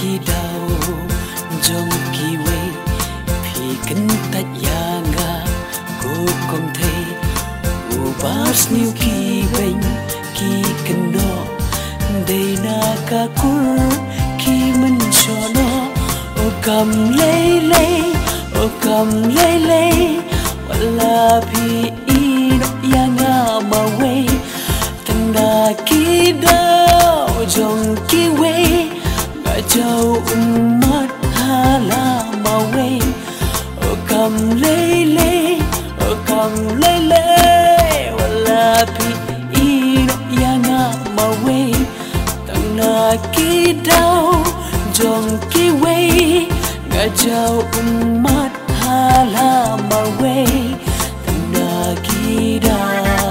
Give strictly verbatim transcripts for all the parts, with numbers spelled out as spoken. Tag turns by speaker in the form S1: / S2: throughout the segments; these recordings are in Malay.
S1: ki dau jong ki we phi kan tat yanga ko kong thei u bas new ki ben ki kan no de na ka kur ki man shono o kam le le o kam le le wala phi ino yanga ma we tanda ki dau jong ki we ga jau umat hala ma we o kam le le o kam le le wala phi ino yanga ma we tanda ki dau jong ki we ga jau umat hala ma we tanda ki dau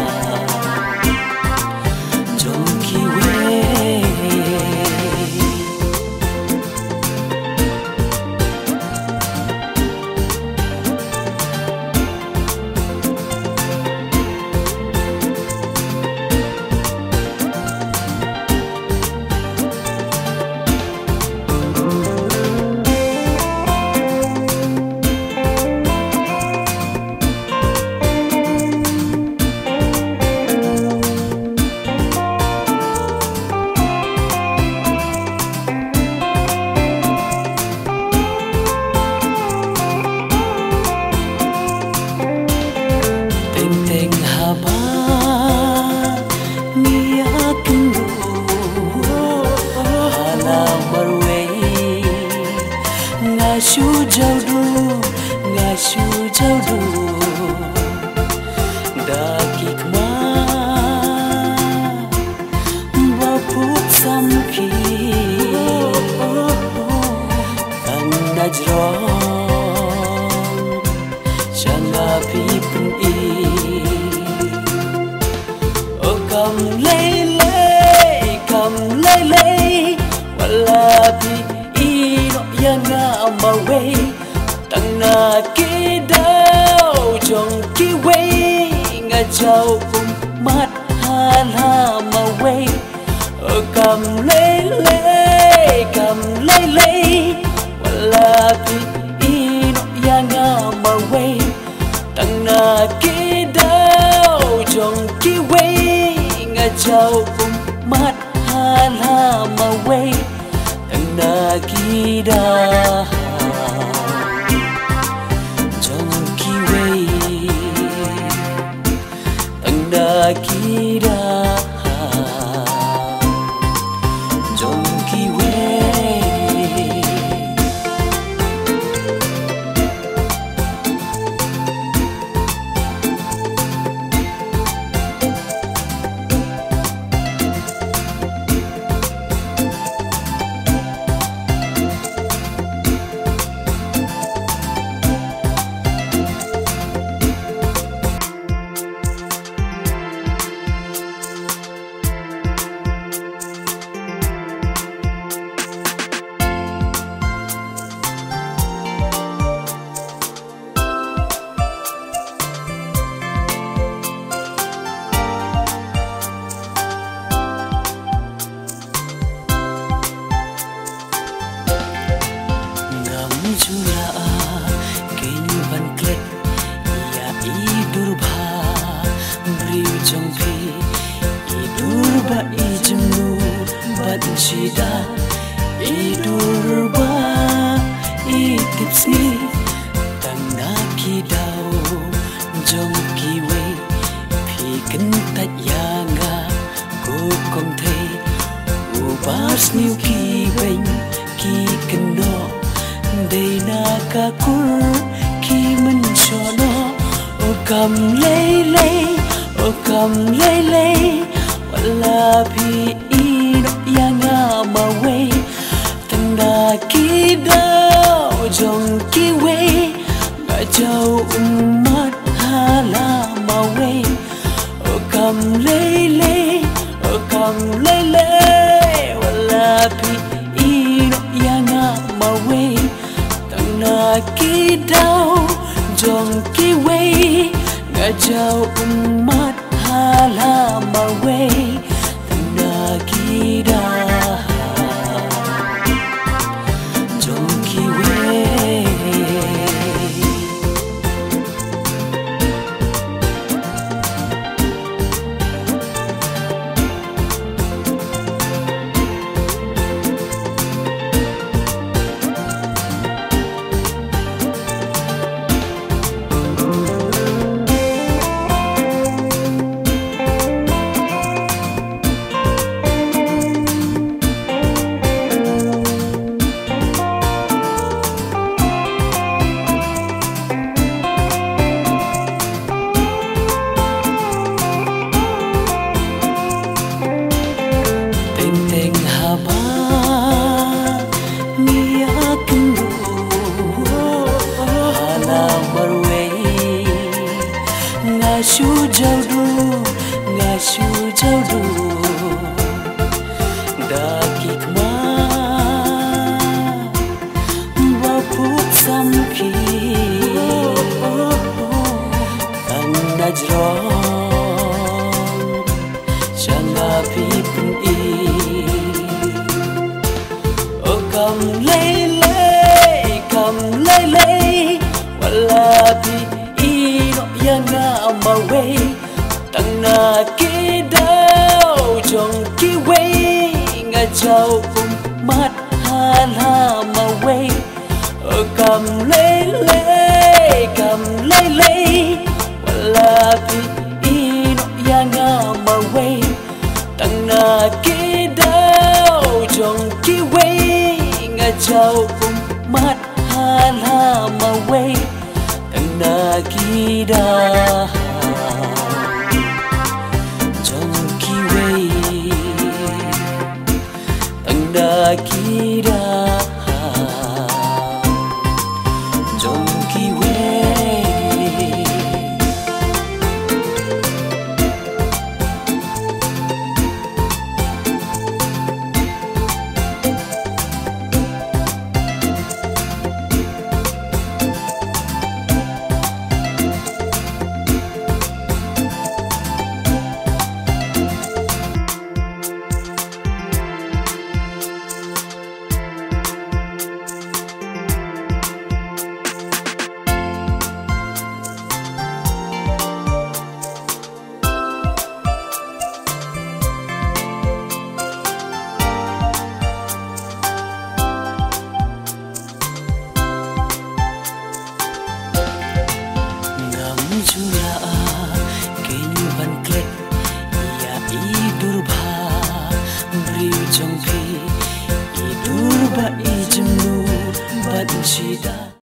S1: jong ki we Shu jau du, nga shu jau du, da kik ma, ba put sam ki, kan najrong, changa pipun i, o kam le le, kam le le, wala pi. Yanga ma we tang na ki dau jong ki we nga jau um mat hala ma we o kam le le kam le le wala pi ino yanga ma we tang na ki dau jong ki we nga jau um mat hala ma we na ki da jong ki we tang da ki da jong ki we Shida idurba itipsi tanda ki dau jong ki we phi kan tat yanga ko kong thei u bas new ki ben ki kan no de na ka kur ki man shono o kam le le o kam le le wala phi yanga ma we tanda ki dau jong ki we ga jau umat hala ma we o kam le le o kam le le wala phi ino yanga ma we tanda ki dau jong ki we ga jau umat hala ma we tanda ki da Come lay lay, come lay lay, wala pi ino yanga mawe, tang na ki dao jong ki wei, nga chao kum mat hala mawe. Come lay lay, come lay lay, wala pi ino yanga mawe, tang na ki dao jong ki wei, nga chao kum mat hala mawe, tang na ki dao jong ki wei, tang na ki dao jong ki wei. Jula kenu ban klet ya idur bha briu jong phi idur ba ijnu ban shida.